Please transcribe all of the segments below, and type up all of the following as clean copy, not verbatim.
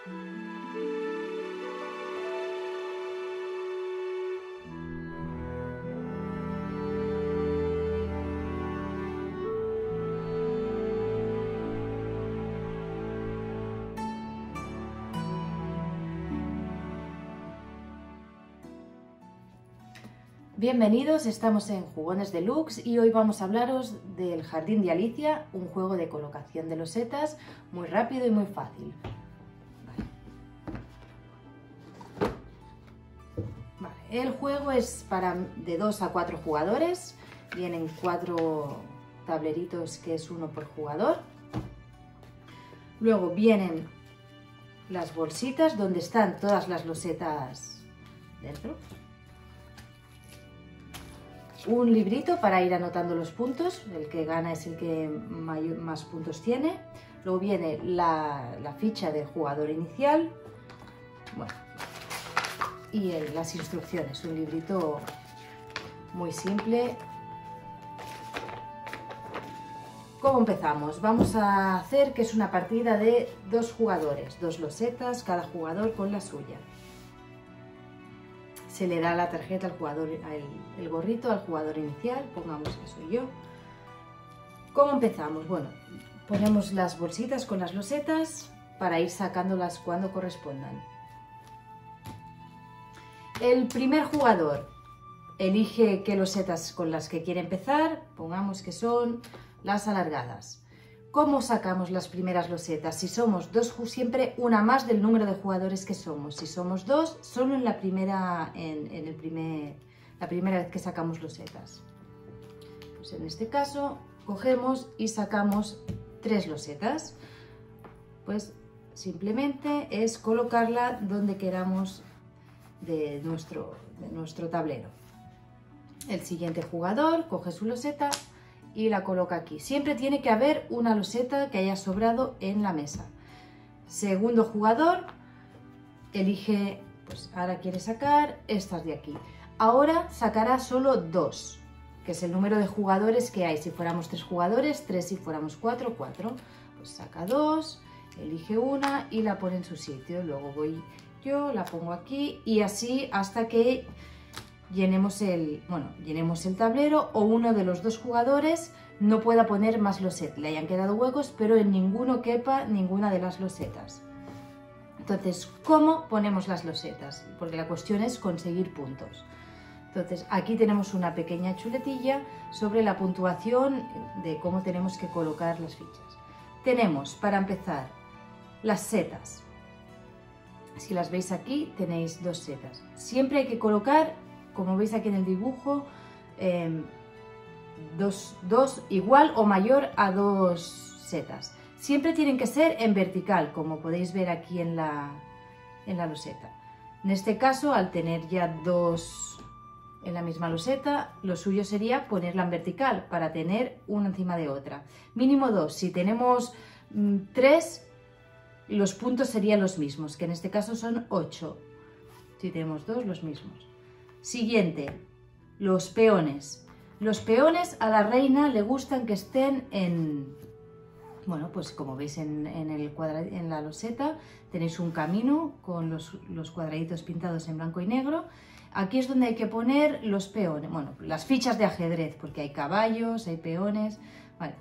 Bienvenidos, estamos en Jugones Deluxe y hoy vamos a hablaros del Jardín de Alicia, un juego de colocación de losetas muy rápido y muy fácil. El juego es de 2 a 4 jugadores, vienen 4 tableritos que es uno por jugador. Luego vienen las bolsitas donde están todas las losetas dentro. Un librito para ir anotando los puntos, el que gana es el que más puntos tiene. Luego viene la ficha del jugador inicial, bueno, y las instrucciones, un librito muy simple. ¿Cómo empezamos? Vamos a hacer que es una partida de 2 jugadores, 2 losetas, cada jugador con la suya. Se le da la tarjeta al jugador, el gorrito al jugador inicial, pongamos que soy yo. ¿Cómo empezamos? Bueno, ponemos las bolsitas con las losetas para ir sacándolas cuando correspondan. El primer jugador elige qué losetas con las que quiere empezar, pongamos que son las alargadas. ¿Cómo sacamos las primeras losetas? Si somos 2, siempre una más del número de jugadores que somos. Si somos 2, solo en la primera vez que sacamos losetas. Pues en este caso, cogemos y sacamos 3 losetas. Pues simplemente es colocarla donde queramos de nuestro tablero. El siguiente jugador coge su loseta y la coloca aquí. Siempre tiene que haber una loseta que haya sobrado en la mesa. Segundo jugador elige, pues ahora quiere sacar estas de aquí. Ahora sacará solo 2, que es el número de jugadores que hay. Si fuéramos 3 jugadores, 3; si fuéramos 4, 4. Pues saca 2, elige una y la pone en su sitio. Luego voy yo, la pongo aquí y así hasta que llenemos el tablero o uno de los 2 jugadores no pueda poner más losetas, le hayan quedado huecos, pero en ninguno quepa ninguna de las losetas. Entonces, ¿cómo ponemos las losetas? Porque la cuestión es conseguir puntos. Entonces, aquí tenemos una pequeña chuletilla sobre la puntuación de cómo tenemos que colocar las fichas. Tenemos, para empezar, las setas. Si las veis aquí, tenéis 2 setas. Siempre hay que colocar, como veis aquí en el dibujo, 2 igual o mayor a 2 setas. Siempre tienen que ser en vertical, como podéis ver aquí en la loseta. En este caso, al tener ya 2 en la misma loseta, lo suyo sería ponerla en vertical para tener una encima de otra. Mínimo 2. Si tenemos 3, los puntos serían los mismos, que en este caso son 8. Si tenemos 2, los mismos. Siguiente, los peones. Los peones a la reina le gustan que estén bueno, pues como veis en la loseta tenéis un camino con los cuadraditos pintados en blanco y negro. Aquí es donde hay que poner los peones, bueno, las fichas de ajedrez, porque hay caballos, hay peones. Vale.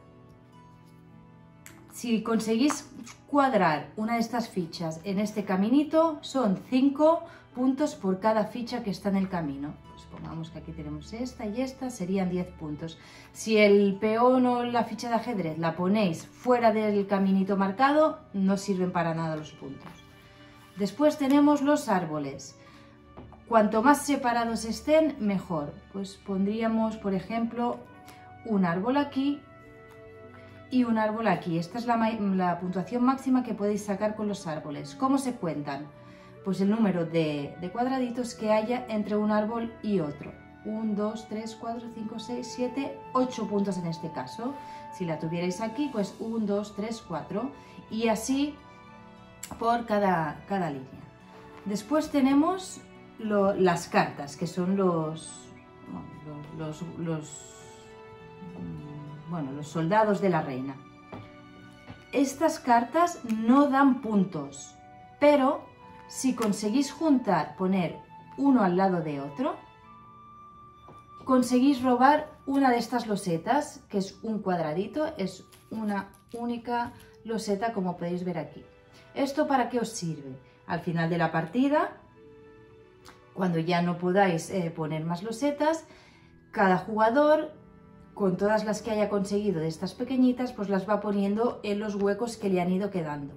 Si conseguís cuadrar una de estas fichas en este caminito, son 5 puntos por cada ficha que está en el camino. Pues pongamos que aquí tenemos esta y esta, serían 10 puntos. Si el peón o la ficha de ajedrez la ponéis fuera del caminito marcado, no sirven para nada los puntos. Después tenemos los árboles. Cuanto más separados estén, mejor. Pues pondríamos, por ejemplo, un árbol aquí y un árbol aquí. Esta es la puntuación máxima que podéis sacar con los árboles. ¿Cómo se cuentan? Pues el número de cuadraditos que haya entre un árbol y otro. 1, 2, 3, 4, 5, 6, 7, 8 puntos en este caso. Si la tuvierais aquí, pues 1, 2, 3, 4 y así por cada línea. Después tenemos las cartas, que son los soldados de la reina. Estas cartas no dan puntos, pero si conseguís juntar, poner uno al lado de otro, conseguís robar una de estas losetas, que es un cuadradito, es una única loseta como podéis ver aquí. ¿Esto para qué os sirve? Al final de la partida, cuando ya no podáis poner más losetas, cada jugador, con todas las que haya conseguido de estas pequeñitas, pues las va poniendo en los huecos que le han ido quedando.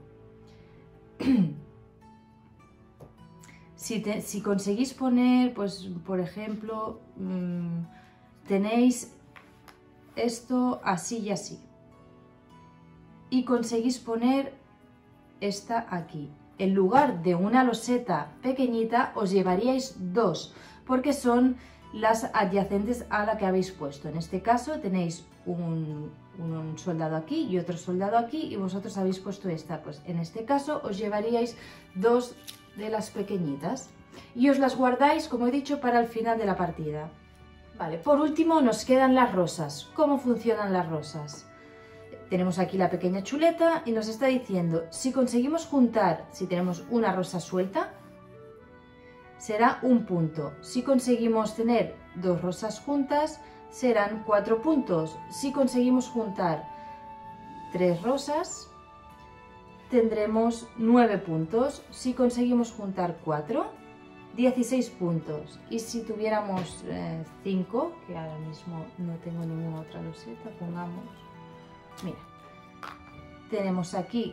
Si conseguís poner, pues por ejemplo, tenéis esto así y así, y conseguís poner esta aquí, en lugar de una loseta pequeñita os llevaríais dos, porque son las adyacentes a la que habéis puesto. En este caso tenéis un soldado aquí y otro soldado aquí, y vosotros habéis puesto esta. Pues en este caso os llevaríais dos de las pequeñitas y os las guardáis, como he dicho, para el final de la partida. Vale, por último nos quedan las rosas. ¿Cómo funcionan las rosas? Tenemos aquí la pequeña chuleta y nos está diciendo, si conseguimos juntar, si tenemos una rosa suelta, será un punto. Si conseguimos tener dos rosas juntas, serán 4 puntos. Si conseguimos juntar 3 rosas, tendremos 9 puntos. Si conseguimos juntar 4, 16 puntos. Y si tuviéramos 5, que ahora mismo no tengo ninguna otra loseta, pongamos, mira, tenemos aquí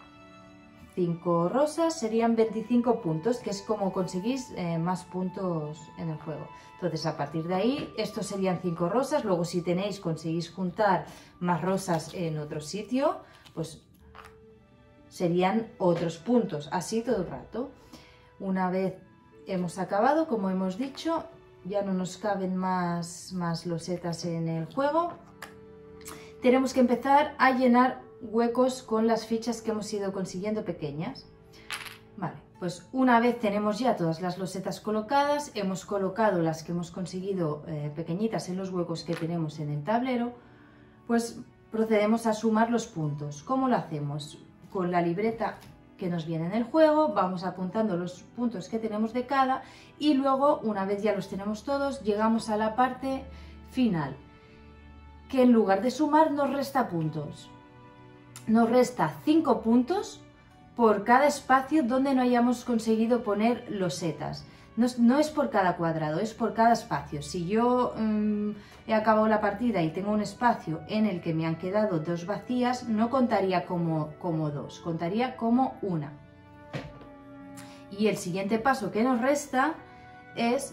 5 rosas, serían 25 puntos, que es como conseguís más puntos en el juego. Entonces, a partir de ahí, estos serían 5 rosas. Luego, si conseguís juntar más rosas en otro sitio, pues serían otros puntos, así todo el rato. Una vez hemos acabado, como hemos dicho, ya no nos caben más losetas en el juego. Tenemos que empezar a llenar huecos con las fichas que hemos ido consiguiendo pequeñas. Vale, pues una vez tenemos ya todas las losetas colocadas, hemos colocado las que hemos conseguido pequeñitas en los huecos que tenemos en el tablero, pues procedemos a sumar los puntos. ¿Cómo lo hacemos? Con la libreta que nos viene en el juego, vamos apuntando los puntos que tenemos de cada, y luego, una vez ya los tenemos todos, llegamos a la parte final, que en lugar de sumar nos resta puntos. Nos resta 5 puntos por cada espacio donde no hayamos conseguido poner losetas. No es por cada cuadrado, es por cada espacio. Si yo he acabado la partida y tengo un espacio en el que me han quedado 2 vacías, no contaría como 2, contaría como 1. Y el siguiente paso que nos resta es,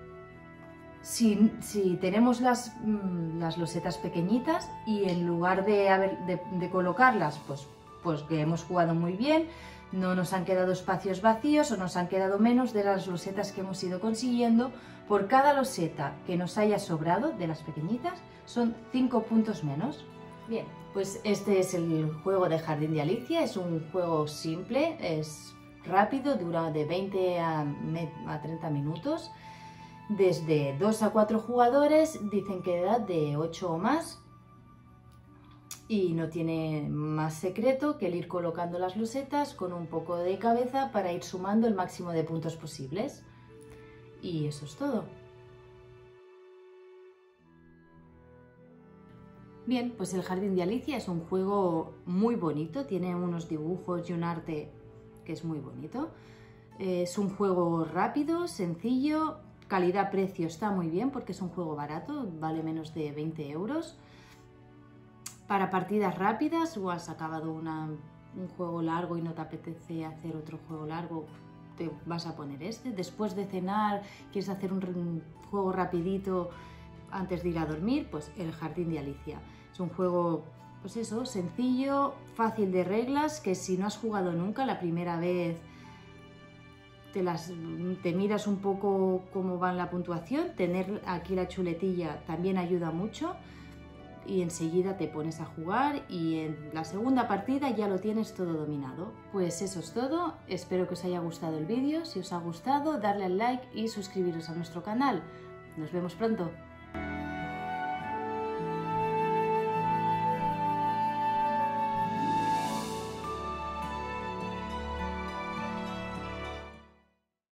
si tenemos las losetas pequeñitas y en lugar de colocarlas, pues que hemos jugado muy bien, no nos han quedado espacios vacíos o nos han quedado menos de las losetas que hemos ido consiguiendo, por cada loseta que nos haya sobrado de las pequeñitas son 5 puntos menos. Bien, pues este es el juego de Jardín de Alicia. Es un juego simple, es rápido, dura de 20 a 30 minutos. Desde 2 a 4 jugadores, dicen que de edad de 8 o más, y no tiene más secreto que el ir colocando las losetas con un poco de cabeza para ir sumando el máximo de puntos posibles. Y eso es todo. Bien, pues el Jardín de Alicia es un juego muy bonito, tiene unos dibujos y un arte que es muy bonito. Es un juego rápido, sencillo, calidad-precio está muy bien porque es un juego barato, vale menos de 20 euros. Para partidas rápidas, o has acabado un juego largo y no te apetece hacer otro juego largo, te vas a poner este. Después de cenar, quieres hacer un juego rapidito antes de ir a dormir, pues el Jardín de Alicia. Es un juego, pues eso, sencillo, fácil de reglas, que si no has jugado nunca, la primera vez te miras un poco cómo va la puntuación. Tener aquí la chuletilla también ayuda mucho. Y enseguida te pones a jugar y en la segunda partida ya lo tienes todo dominado. Pues eso es todo, espero que os haya gustado el vídeo. Si os ha gustado, darle al like y suscribiros a nuestro canal. Nos vemos pronto.